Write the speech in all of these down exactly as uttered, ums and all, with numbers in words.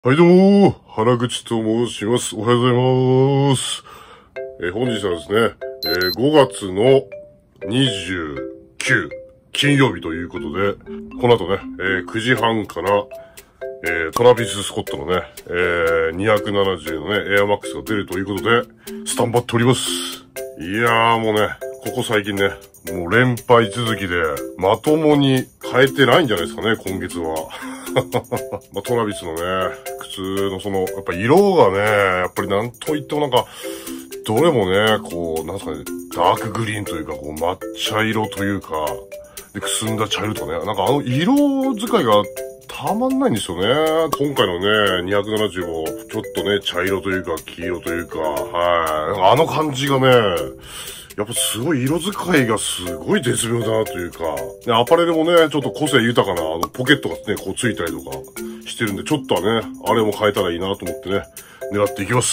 はいどうも、原口と申します。おはようございます。えー、本日はですね、えー、ごがつのにじゅうくにち、金曜日ということで、この後ね、えー、くじはんから、えー、トラビス・スコットのね、えー、にひゃくななじゅうのね、エアマックスが出るということで、スタンバっております。いやーもうね、ここ最近ね、もう連敗続きで、まともに変えてないんじゃないですかね、今月は。まあ、トラビスのね、靴のその、やっぱ色がね、やっぱりなんといってもなんか、どれもね、こう、なんすかね、ダークグリーンというか、こう、抹茶色というか、で、くすんだ茶色とかね、なんかあの色使いがたまんないんですよね。今回のね、にひゃくななじゅうも、ちょっとね、茶色というか、黄色というか、はい。あの感じがね、やっぱすごい色使いがすごい絶妙だなというか、でアパレルもね、ちょっと個性豊かな、あの、ポケットがね、こうついたりとかしてるんで、ちょっとはね、あれも変えたらいいなと思ってね、狙っていきます。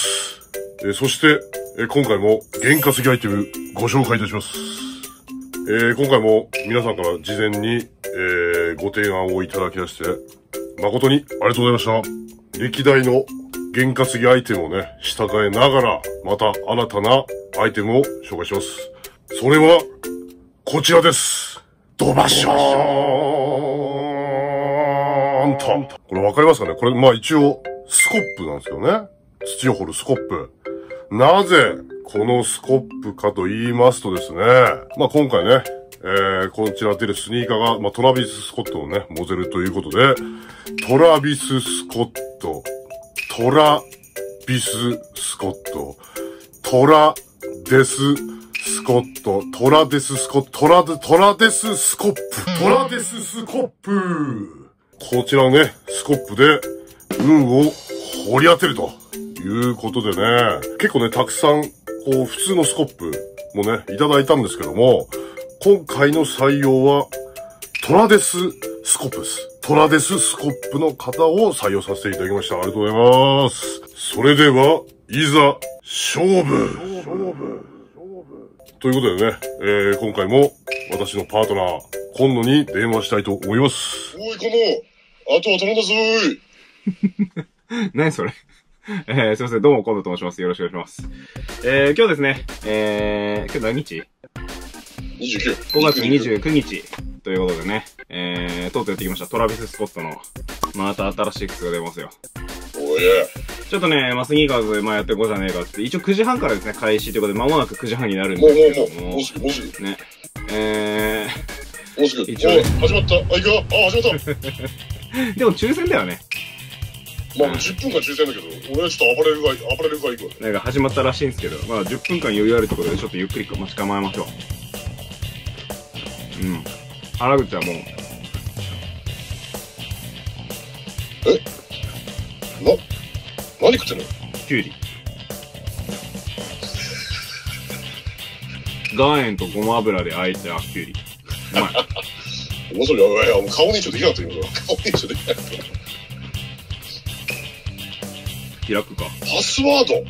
えー、そして、えー、今回も原価付きアイテムご紹介いたします。えー、今回も皆さんから事前に、えー、ご提案をいただきまして、誠にありがとうございました。歴代の原価付きアイテムをね、従えながら、また新たなアイテムを紹介します。それは、こちらです。ドバショーンと。これわかりますかね？これ、まあ一応、スコップなんですよね。土を掘るスコップ。なぜ、このスコップかと言いますとですね、まあ今回ね、えー、こちら出るスニーカーが、まあトラビス・スコットのね、モデルということで、トラビス・スコット、トラビス・スコット、トラデス・スコット、トラデス・スコット、トラデ、トラデス・スコップ、トラデス・スコップ。こちらのね、スコップで、運を掘り当てるということでね、結構ね、たくさん、こう、普通のスコップもね、いただいたんですけども、今回の採用は、トラデス・スコップです。トラデス・スコップの方を採用させていただきました。ありがとうございます。それでは、いざ、勝負勝負ということでね、えー、今回も私のパートナー、今野に電話したいと思います。 おい、今野、あとは頼んだぞーい。何それえー、すいません、どうも、今野と申します。よろしくお願いします。えー、今日ですね、えー、今日何日 ? にじゅうく。 ごがつにじゅうくにちということでね、えー、とうとうやってきました。トラビス・スコットの、また新しい靴が出ますよ。 おい。 ちょっとね、まあ、スニーカーズ、まあ、やっていこうじゃねえかって、一応くじはんからですね、開始ということで、間もなくくじはんになるんですけども。 もうもうもう、もうすぐ、もうすぐ。 ね。えー、もうすぐ。 一応、ね、 始まった。あ、行くよ。あ、始まった。 でも抽選だよね。 まあ、じゅっぷんかん抽選だけど、俺はちょっと暴れるが、暴れるがいいわ。 なんか始まったらしいんですけど、まあ、じゅっぷんかん余裕あるってことで、ちょっとゆっくり待ち構えましょう。うん。原口はもう。 えな、何食ってんの？ キュウリ。岩塩とごま油であえたキュウリ。うまい。 面白い。いや、もう顔認証できなかったよ。顔認証できなかった。 開くか。 パスワード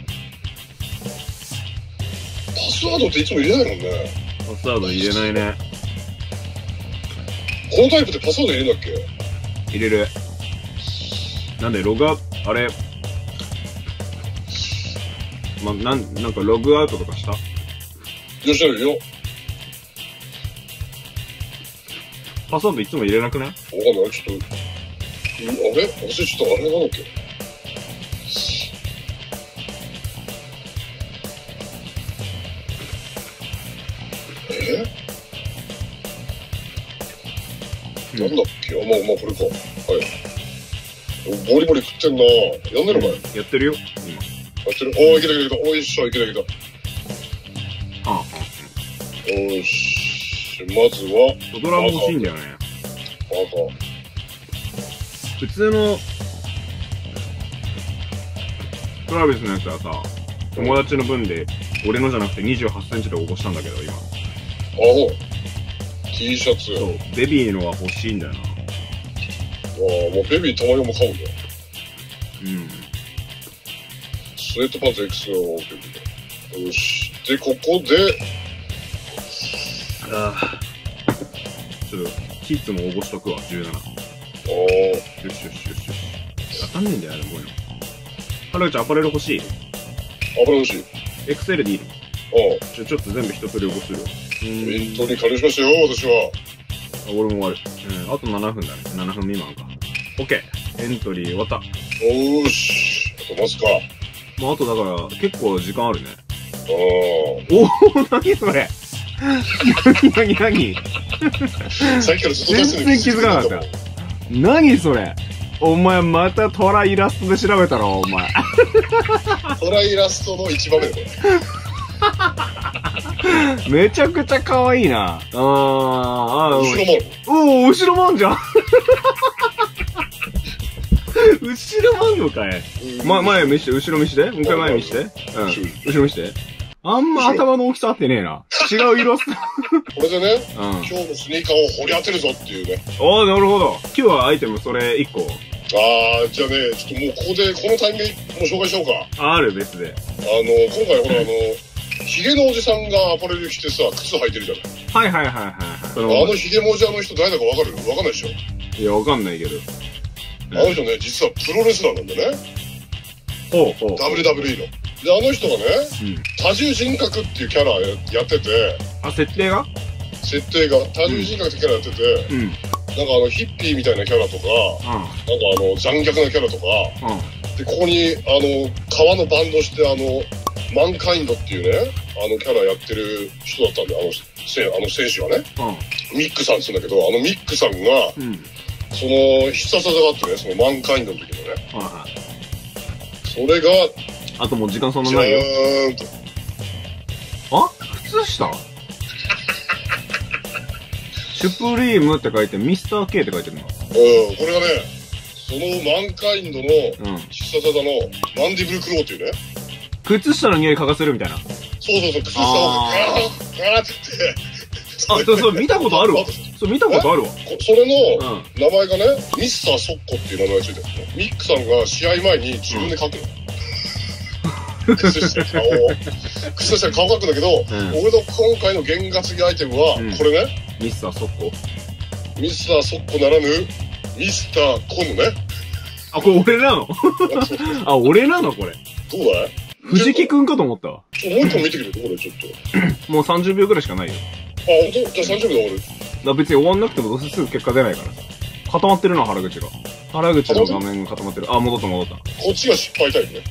パスワードっていつも入れないもんね。 パスワード入れないね。 このタイプってパスワード入れるんだっけ？入れる。なんで、ログアウト、あれ、ま、なん、なんかログアウトとかした？ よし、やるよ。 パスワードいつも入れなくない？ わかんない。ちょっと、あれ私ちょっとあれなんだっけ？えー、なんだっけ？あ、まあまあこれか。はい。ボリボリ食ってんな。やんねえのかい？ やってるよ、今。 やってる？おー、いけたいけた。おいしょ、いけたいけた。 はあ、 よーし。まずは、 ドドラも欲しいんだよね。 赤。 普通の、トラビスのやつはさ、友達の分で、俺のじゃなくてにじゅうはちセンチで応募したんだけど、今。 あほ。T シャツ。 そう、ベビーのは欲しいんだよな。 ああ、もうベビーたまにも買うんだ。 うん。 スウェットパンツ エックス のベビーだ。よし。で、ここで、 ああ。ちょっと、キッズも応募しとくわ、じゅうなな。 ああ。 よしよしよしよし。 かんねえんだよね、こういうの。原口アパレル欲しい？ アパレル欲しい。 エクセルでいいの？ ああ。 ちょ、ちょっと全部一通り応募するよ。 エントリー完了しましたよ、私は。 あ、俺も終わる。うん、あとななふんだね。ななふん未満か。オッケー。エントリー終わった。 おーし。あと待つか。 まあ、あとだから、結構時間あるね。 ああ。 おお、なにそれなになにさっきからずっと出してる。 全然気づかなかった。なにそれお前またトライラストで調べたろ、お前。 トライラストの一番目だ、これ。めちゃくちゃ可愛いな。あー、あー、 後ろもある。 おー、後ろもあんじゃん。後ろもあんのかい。ま、前見して、後ろ見して。もう一回前見して。うん。後ろ見して。あんま頭の大きさ合ってねえな。違う色っす。 これでね、 うん、 今日のスニーカーを掘り当てるぞっていうね。 ああ、なるほど。今日はアイテムそれいっこ。 ああ、じゃあね、ちょっともうここで、このタイミングでもう紹介しようか。 ある、別で。 あの、今回ほら、あの、ヒゲのおじさんがアパレル着てさ、靴履いてるじゃない。 はいはいはいはい、 はい。あのヒゲもじゃの人誰だかわかる？わかんないでしょ。 いや、わかんないけど。 あの人ね、実はプロレスラーなんだね。 ほうほう。 ダブリューダブリュー の。で、あの人がね、うん、多重人格っていうキャラやってて。 あ、設定が設定が。多重人格ってキャラやってて、うん、なんかあの、ヒッピーみたいなキャラとか、うん、なんかあの、残虐なキャラとか、うん、で、ここに、あの、革のバンドして、あの、マンカインドっていうね、あのキャラやってる人だったんで、あの、せあの選手はね、うん、ミックさんって言うんだけど、あのミックさんが、うん、その必殺技があってね、そのマンカインドの時のね、うん、それが、 あともう時間そんなないよ。あ？靴下シュプリームって書いて、ミスター K って書いてるの。うん、 これがね、そのマンカインドの必殺技のマンディブルクローっていうね。 靴下の匂い嗅がせるみたいな。 そうそうそう、靴下をガーッ、ガーッって言って。 あ、それ、それ見たことあるわ。それ見たことあるわ。 それの名前がね、ミスターソッコっていう名前がついてるの。ミックさんが試合前に自分で書くの。靴下顔を。靴下顔描くんだけど、俺の今回の験担ぎアイテムは、これね。 ミスターソッコミスターソッコならぬ、ミスターコのね。 あ、これ俺なのあ、俺なのこれ。 どうだい藤木くんかと思ったわ。もう一個見てくれるこれちょっと。もうさんじゅうびょうぐらいしかないよ。 あ、ほんと？じゃあさんじゅうびょうで終わる。 だ別に終わんなくてもどうせすぐ結果出ないからさ。固まってるな、原口が。原口の画面が固まってる。あ、戻った戻った。 こっちが失敗タイプね。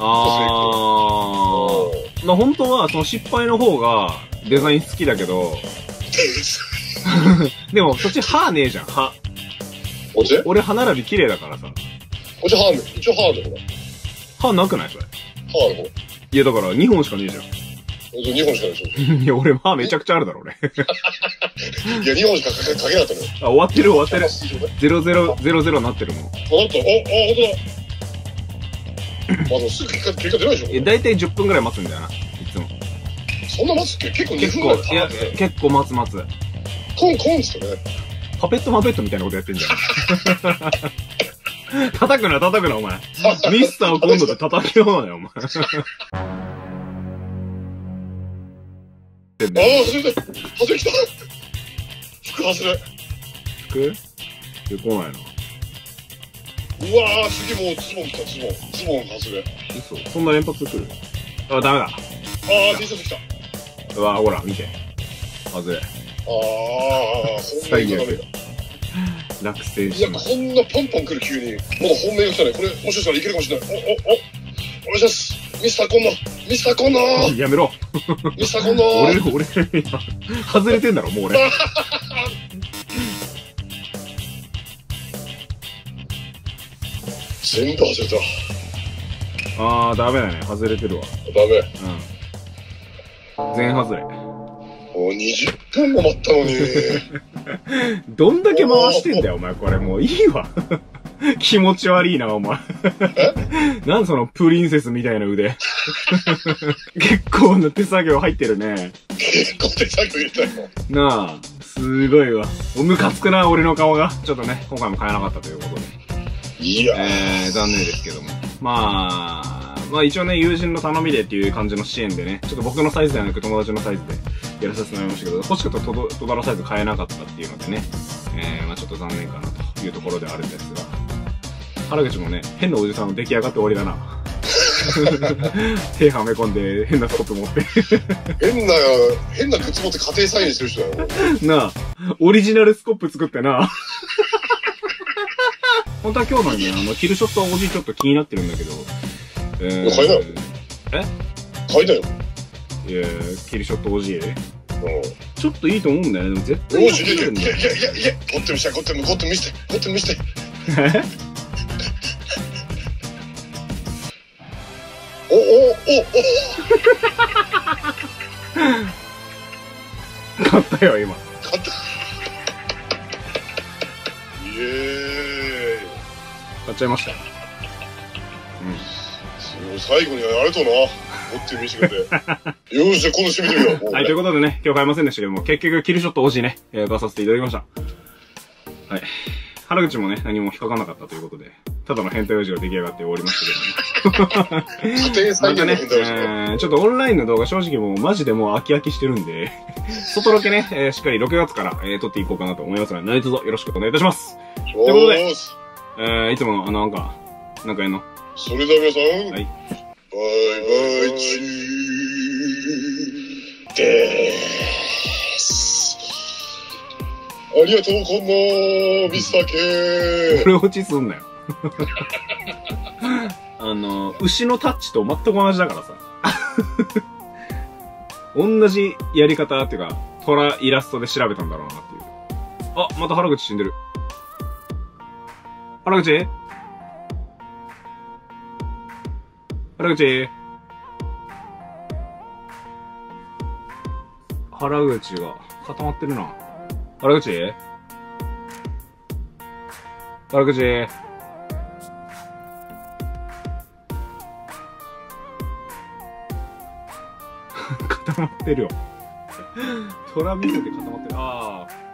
あー。な、本当はその失敗の方がデザイン好きだけど。でもそっち歯ねえじゃん、歯。 こっち？ 俺歯並び綺麗だからさ。 こっち歯ね、一応歯だよ、 歯なくないそれ。 歯の方。 いやだからにほんしかねえじゃん。 にほんしかないでしょ。いや、俺歯めちゃくちゃあるだろ、俺。 いや、にほんしかかけなかったのよ。 あ、終わってる終わってる。ゼロゼロゼロゼロになってるもん。あ、 なった。あ、あ、ほんとだ。まあでもすぐ結果、結果出ないでしょ。 いや、だいたいじゅっぷんぐらい待つんだよな、いつも。 そんな待つっけ？結構にふんぐらい待つ。 いや、結構待つ待つ。 コン、コンっつってね。 パペットマペットみたいなことやってんじゃん。叩くな、叩くな、お前。ミスター今度で叩きようなよ、お前。ああ、外れた。外れきた。服外れ。 服？いや、来ないな。 うわー、次もうズボン来た、ズボン。ズボン外れ。 嘘。そんな連発来る？あ、ダメだ。 あー、T シャツ来た。 うわー、ほら、見て。外れ。 あー、 最悪。落選しました。いや、こんなポンポン来る急に。まだ本命が来たね。これ、もしかしたらいけるかもしれない。お、お、お、お願いします。ミスターコンノミスターコンノやめろミスターコンノ俺、俺、外れてんだろ、もう俺。 全部外れた。あー、ダメだね。外れてるわ。 ダメ。 うん。全外れ。 もうにじゅっぷんも待ったのに。 どんだけ回してんだよ、お前。これもういいわ。気持ち悪いな、お前。なんそのプリンセスみたいな腕。結構な手作業入ってるね。 結構手作業入れたよ。 なあ、すごいわ。おムカつくな、俺の顔が。ちょっとね、今回も買えなかったということで。 いやえー、残念ですけども。まあ、まあ一応ね、友人の頼みでっていう感じの支援でね、ちょっと僕のサイズではなく友達のサイズでやらせてもらいましたけど、欲しかったらトドラサイズ買えなかったっていうのでね、えー、まあちょっと残念かなというところではあるんですが。 原口もね、変なおじさんの出来上がって終わりだな。手はめ込んで、変なスコップ持って。 変な、変な靴持って家庭菜園してる人だよ。 なあ、オリジナルスコップ作ってな。本当は今日のね、あの、キルショットおじちょっと気になってるんだけど。 えー、買いなよ。 え買いなよ。 いやキルショットおじ。うん。 ちちょっといいと思うんだよね。でも絶対よし、いやいやいやいやいや、ゴッテムした、ゴッテム、ゴッテム見せて、ゴッテム見せて。お、お、お、 お買ったよ、今。 買った。イエーイ。 買っちゃいました。 うん。最後にありがとうな。ゴッテム見せてくれて。よし、じゃあ今度してみてみよう。 はい、ということでね、今日買いませんでしたけども、結局キルショットおじね、えー、買わさせていただきました。はい。原口もね、何も引っかかんなかったということで、ただの変態おじが出来上がって終わりましたけども。 家庭菜園の変態おじね。 えー、ちょっとオンラインの動画正直もうマジでもう飽き飽きしてるんで、外ロケね、えー、しっかりろくがつから、えー、撮っていこうかなと思いますので、何卒よろしくお願いいたします。ということで、えー、いつものあのなんか、なんかやんの。 それでは皆さん、 はい。 バイバイチーでーす。ありがとう、こんなミスター K。 これ落ちすんなよ。あの、牛のタッチと全く同じだからさ。同じやり方っていうか、虎イラストで調べたんだろうなっていう。あ、また原口死んでる。原口原口原口が固まってるな。原口原口固まってるよ。虎見せて固まってる。ああ。